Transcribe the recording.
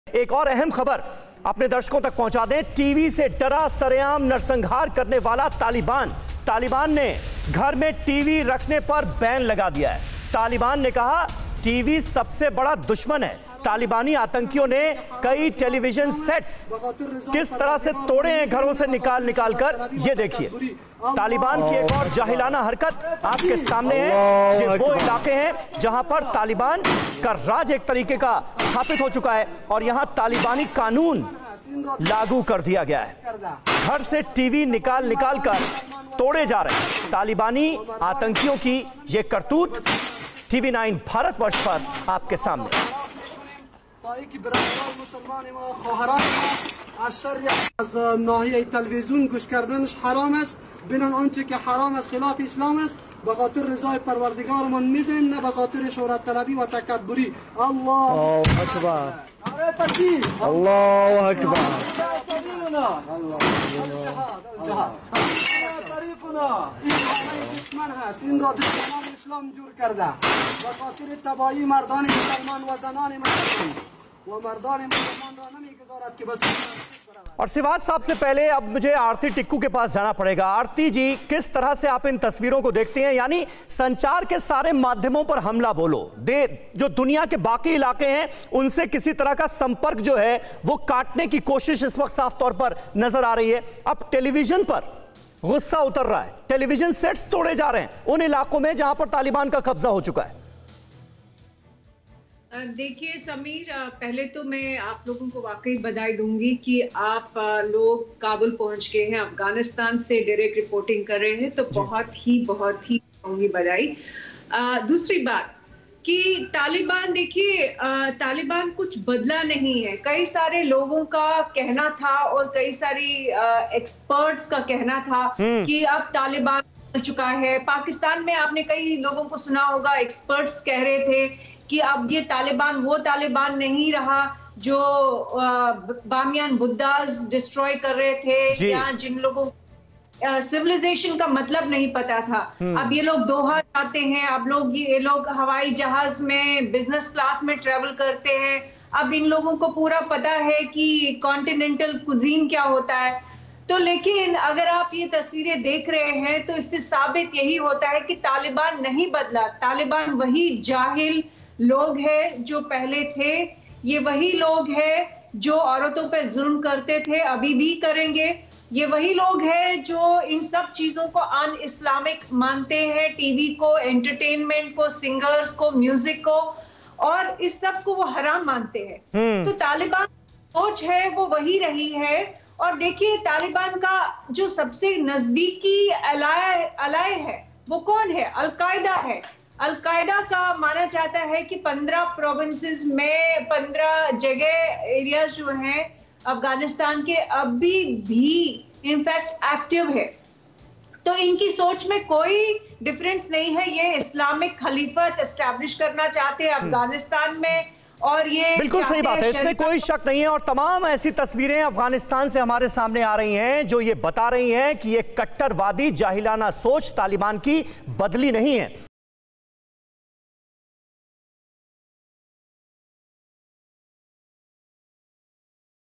एक और अहम खबर अपने दर्शकों तक पहुंचा दें। टीवी से डरा सरेआम नरसंहार करने वाला तालिबान ने घर में टीवी रखने पर बैन लगा दिया है। तालिबान ने कहा टीवी सबसे बड़ा दुश्मन है। तालिबानी आतंकियों ने कई टेलीविजन सेट्स किस तरह से तोड़े हैं घरों से निकाल कर। ये देखिए तालिबान की एक और जाहिलाना हरकत आपके सामने है। ये वो इलाके हैं जहां पर तालिबान का राज एक तरीके का स्थापित हो चुका है और यहां तालिबानी कानून लागू कर दिया गया है। घर से टीवी निकाल कर तोड़े जा रहे हैं। तालिबानी आतंकियों की ये करतूत TV9 भारतवर्ष पर आपके सामने। تلویزیون گوش کردنش حرام است، بینن آنچه که حرام است خلاف اسلام است. به خاطر رضای پروردگارمان میزنیم، نه به خاطر شهرت طلبی و تکبری. الله اکبر. نعره تکبیر. الله اکبر. دشمن هست، این را دشمنان اسلام جور کرده. به خاطر تباهی مردان مسلمان و زنان مسلمان و مردان مسلمان را نمیگذارد که بس। और सिवाज साहब से पहले अब मुझे आरती टिक्कू के पास जाना पड़ेगा। आरती जी, किस तरह से आप इन तस्वीरों को देखते हैं? यानी संचार के सारे माध्यमों पर हमला बोलो जो दुनिया के बाकी इलाके हैं उनसे किसी तरह का संपर्क जो है वो काटने की कोशिश इस वक्त साफ तौर पर नजर आ रही है। अब टेलीविजन पर गुस्सा उतर रहा है, टेलीविजन सेट्स तोड़े जा रहे हैं उन इलाकों में जहां पर तालिबान का कब्जा हो चुका है। देखिए समीर, पहले तो मैं आप लोगों को वाकई बधाई दूंगी कि आप लोग काबुल पहुंच गए हैं, अफगानिस्तान से डायरेक्ट रिपोर्टिंग कर रहे हैं, तो बहुत ही दूंगी बधाई। दूसरी बात कि तालिबान, देखिए तालिबान कुछ बदला नहीं है। कई सारे लोगों का कहना था और कई सारी एक्सपर्ट्स का कहना था कि अब तालिबान बदल चुका है। पाकिस्तान में आपने कई लोगों को सुना होगा, एक्सपर्ट्स कह रहे थे कि अब ये तालिबान वो तालिबान नहीं रहा जो बामियान बुद्धास डिस्ट्रॉय कर रहे थे या जिन लोगों सिविलाइजेशन का मतलब नहीं पता था। अब ये लोग दोहा जाते हैं, अब ये लोग हवाई जहाज में बिजनेस क्लास में ट्रेवल करते हैं। अब इन लोगों को पूरा पता है कि कॉन्टिनेंटल कुजीन क्या होता है। तो लेकिन अगर आप ये तस्वीरें देख रहे हैं तो इससे साबित यही होता है कि तालिबान नहीं बदला। तालिबान वही जाहिल लोग हैं जो पहले थे, ये वही लोग हैं जो औरतों पे जुल्म करते थे, अभी भी करेंगे। ये वही लोग हैं जो इन सब चीजों को अन इस्लामिक मानते हैं, टीवी को, एंटरटेनमेंट को, सिंगर्स को, म्यूजिक को, और इस सब को वो हराम मानते हैं। तो तालिबान सोच है वो वही रही है। और देखिए तालिबान का जो सबसे नजदीकी अलाय है वो कौन है? अलकायदा है। अलकायदा का माना जाता है कि 15 प्रोविंसेस में 15 जगह एरियाज जो हैं अफगानिस्तान के अभी भी इनफैक्ट एक्टिव है। तो इनकी सोच में कोई डिफरेंस नहीं है। ये इस्लामिक खलीफत एस्टैब्लिश करना चाहते हैं अफगानिस्तान में, और ये बिल्कुल सही बात है, इसमें कोई शक नहीं है। और तमाम ऐसी तस्वीरें अफगानिस्तान से हमारे सामने आ रही हैं जो ये बता रही हैं कि ये कट्टरवादी जाहिलाना सोच तालिबान की बदली नहीं है।